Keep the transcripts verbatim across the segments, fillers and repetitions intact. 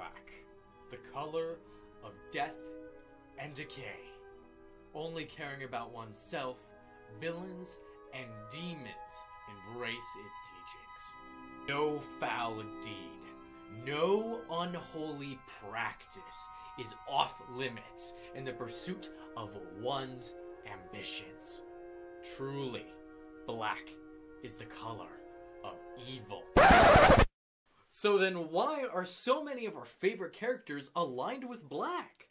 black, the color of death and decay. Only caring about oneself, villains and demons embrace its teachings. No foul deed, no unholy practice is off limits in the pursuit of one's ambitions. Truly, black is the color of evil. So then why are so many of our favorite characters aligned with black?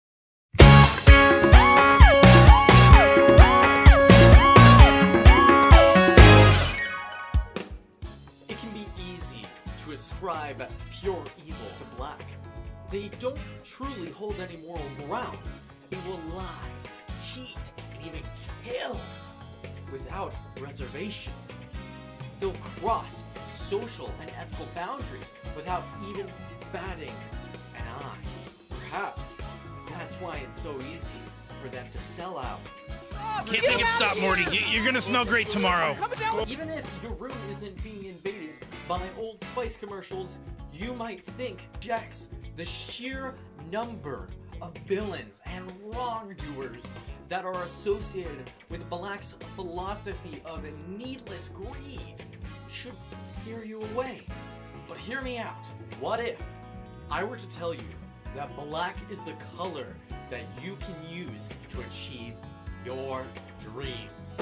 It can be easy to ascribe pure evil to black. They don't truly hold any moral grounds. They will lie, cheat, and even kill without reservation. They'll cross social and ethical boundaries without even batting an eye. Perhaps that's why it's so easy for them to sell out. Can't make it stop, Morty. You're gonna smell great tomorrow. Even if your room isn't being invaded by Old Spice commercials, you might think, Jax, the sheer number of villains and wrongdoers that are associated with black's philosophy of needless greed should steer you away. But hear me out. What if I were to tell you that black is the color that you can use to achieve your dreams?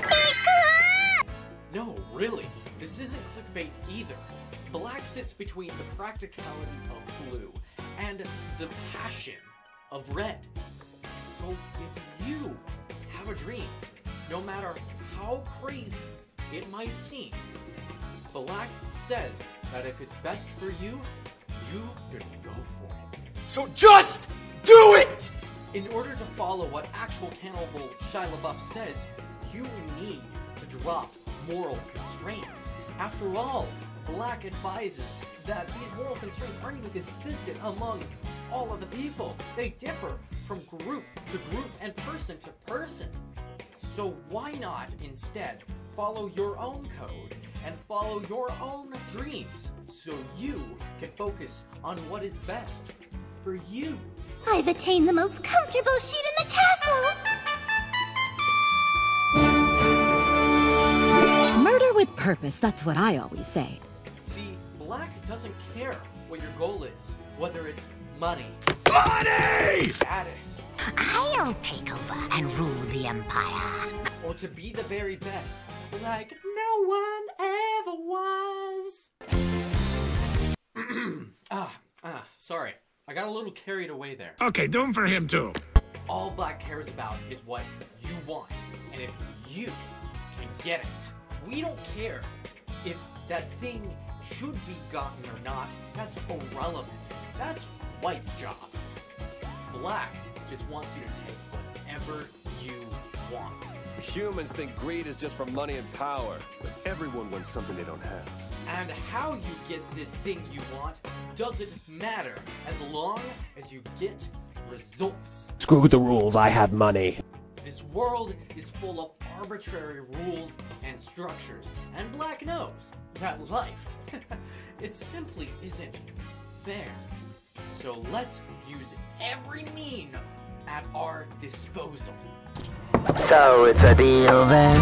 No, really, this isn't clickbait either. Black sits between the practicality of blue and the passion of red. So if you have a dream, no matter how crazy it might seem, black says that if it's best for you, you should go for it. So just do it! In order to follow what actual cannibal Shia LaBeouf says, you need to drop moral constraints. After all, black advises that these moral constraints aren't even consistent among all of the people. They differ from group to group and person to person. So why not instead follow your own code and follow your own dreams so you can focus on what is best for you? I've attained the most comfortable seat in the castle! Murder with purpose, that's what I always say. See, black doesn't care what your goal is, whether it's money, Money! status, I'll take over and rule the empire. or to be the very best, like no one ever was. ah, ah, sorry. I got a little carried away there. Okay, do them for him too. All black cares about is what you want, and if you can get it. We don't care if that thing should be gotten or not. That's irrelevant. That's white's job. Black just wants you to take whatever you want. Humans think greed is just for money and power, but everyone wants something they don't have. And how you get this thing you want doesn't matter as long as you get results. Screw the rules, I have money. This world is full of arbitrary rules and structures, and black knows that life, it simply isn't fair. So let's use every mean at our disposal. So it's a deal then?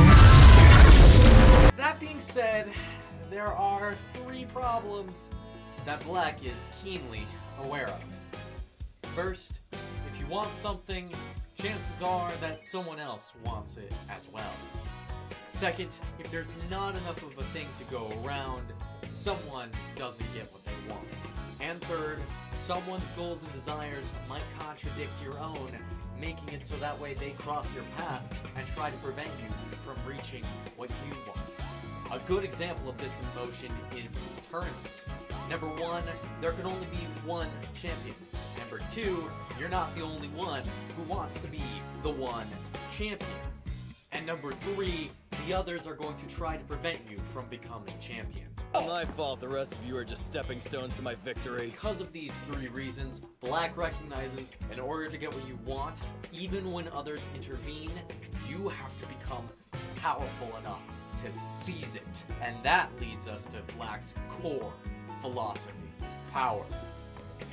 That being said, there are three problems that black is keenly aware of. First, if you want something, chances are that someone else wants it as well. Second, if there's not enough of a thing to go around, someone doesn't get what they want. And third, someone's goals and desires might contradict your own, making it so that way they cross your path and try to prevent you from reaching what you want. A good example of this in motion is tournaments. Number one, there can only be one champion. Number two, you're not the only one who wants to be the one champion. And number three, the others are going to try to prevent you from becoming champion. Not my fault the rest of you are just stepping stones to my victory. Because of these three reasons, black recognizes in order to get what you want, even when others intervene, you have to become powerful enough to seize it. And that leads us to black's core philosophy: power.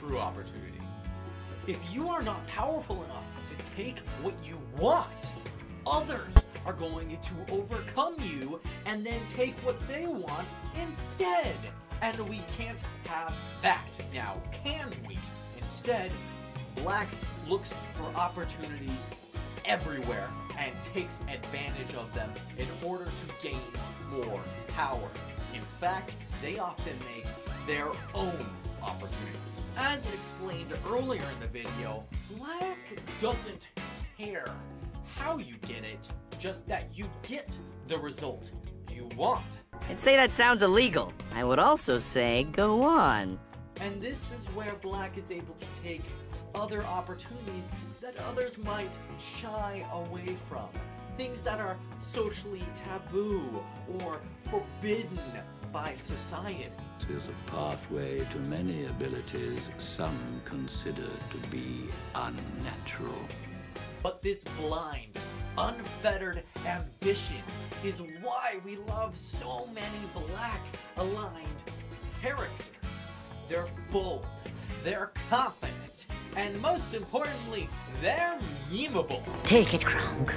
through opportunity. If you are not powerful enough to take what you want, others are going to overcome you and then take what they want instead. And we can't have that. Now, can we? Instead, Black looks for opportunities everywhere and takes advantage of them in order to gain more power. In fact, they often make their own opportunities. As explained earlier in the video, Black doesn't care how you get it, just that you get the result you want. I'd say that sounds illegal. I would also say, go on. And this is where Black is able to take other opportunities that others might shy away from. Things that are socially taboo or forbidden by society. Is a pathway to many abilities some consider to be unnatural. But this blind, unfettered ambition is why we love so many Black-aligned characters. They're bold, they're confident, and most importantly, they're memeable. Take it, Kronk.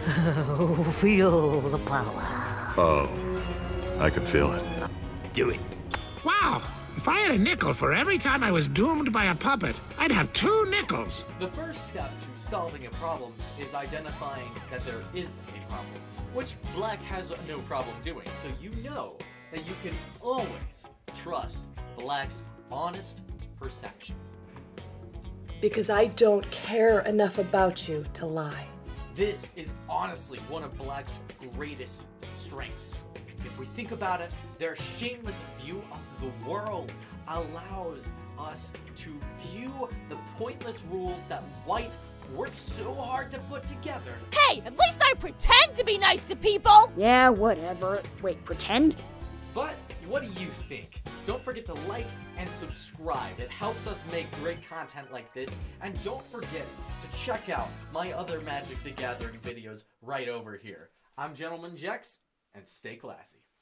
Feel the power. Oh, I could feel it. Do it. Wow! If I had a nickel for every time I was doomed by a puppet, I'd have two nickels. The first step to solving a problem is identifying that there is a problem, which Black has no problem doing, so you know that you can always trust Black's honest perception. Because I don't care enough about you to lie. This is honestly one of Black's greatest strengths. If we think about it, their shameless view of the world allows us to view the pointless rules that White worked so hard to put together. Hey, at least I pretend to be nice to people! Yeah, whatever. Wait, pretend? But what do you think? Don't forget to like and subscribe. It helps us make great content like this. And don't forget to check out my other Magic the Gathering videos right over here. I'm Gentleman Jex, and stay classy.